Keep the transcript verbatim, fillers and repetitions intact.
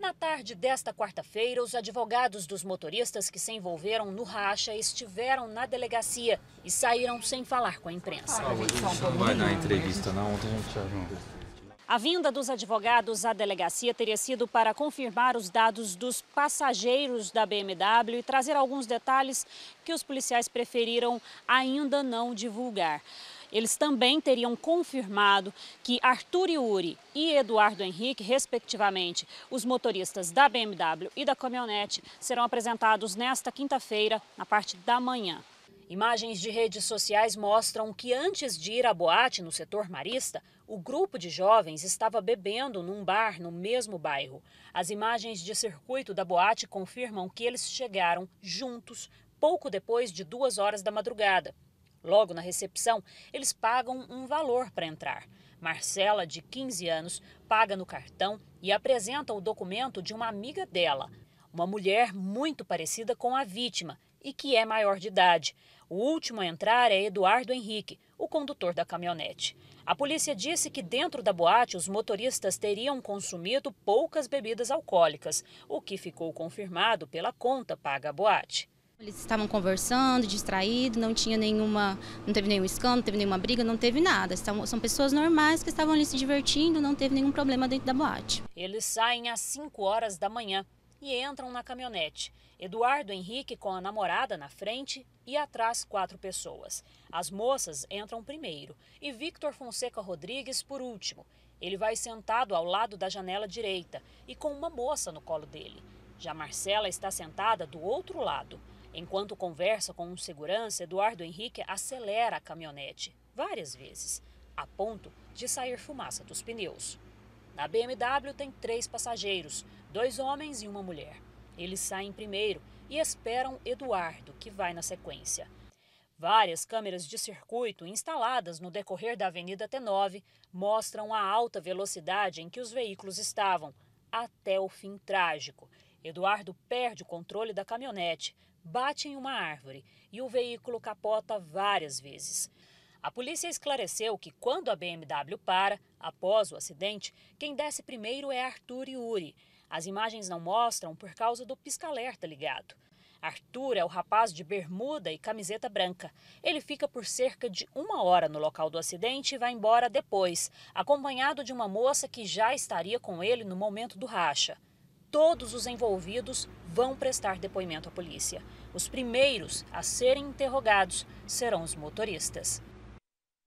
Na tarde desta quarta-feira, os advogados dos motoristas que se envolveram no racha estiveram na delegacia e saíram sem falar com a imprensa. Ah, a gente não vai dar entrevista, não. Ontem a gente já viu. A vinda dos advogados à delegacia teria sido para confirmar os dados dos passageiros da B M W e trazer alguns detalhes que os policiais preferiram ainda não divulgar. Eles também teriam confirmado que Arthur Yuri e Eduardo Henrique, respectivamente, os motoristas da B M W e da caminhonete, serão apresentados nesta quinta-feira, na parte da manhã. Imagens de redes sociais mostram que antes de ir à boate no setor marista, o grupo de jovens estava bebendo num bar no mesmo bairro. As imagens de circuito da boate confirmam que eles chegaram juntos pouco depois de duas horas da madrugada. Logo na recepção, eles pagam um valor para entrar. Marcela, de quinze anos, paga no cartão e apresenta o documento de uma amiga dela, uma mulher muito parecida com a vítima e que é maior de idade. O último a entrar é Eduardo Henrique, o condutor da caminhonete. A polícia disse que dentro da boate os motoristas teriam consumido poucas bebidas alcoólicas, o que ficou confirmado pela conta paga à boate. Eles estavam conversando, distraídos, não tinha nenhuma, não teve nenhum escândalo, não teve nenhuma briga, não teve nada. São pessoas normais que estavam ali se divertindo, não teve nenhum problema dentro da boate. Eles saem às cinco horas da manhã e entram na caminhonete. Eduardo Henrique com a namorada na frente e atrás quatro pessoas. As moças entram primeiro e Victor Fonseca Rodrigues por último. Ele vai sentado ao lado da janela direita e com uma moça no colo dele. Já Marcela está sentada do outro lado. Enquanto conversa com um segurança, Eduardo Henrique acelera a caminhonete várias vezes, a ponto de sair fumaça dos pneus. Na B M W tem três passageiros, dois homens e uma mulher. Eles saem primeiro e esperam Eduardo, que vai na sequência. Várias câmeras de circuito instaladas no decorrer da Avenida T nove mostram a alta velocidade em que os veículos estavam, até o fim trágico. Eduardo perde o controle da caminhonete, bate em uma árvore e o veículo capota várias vezes. A polícia esclareceu que quando a B M W para, após o acidente, quem desce primeiro é Arthur Yuri. As imagens não mostram por causa do pisca-alerta ligado. Arthur é o rapaz de bermuda e camiseta branca. Ele fica por cerca de uma hora no local do acidente e vai embora depois, acompanhado de uma moça que já estaria com ele no momento do racha. Todos os envolvidos vão prestar depoimento à polícia. Os primeiros a serem interrogados serão os motoristas.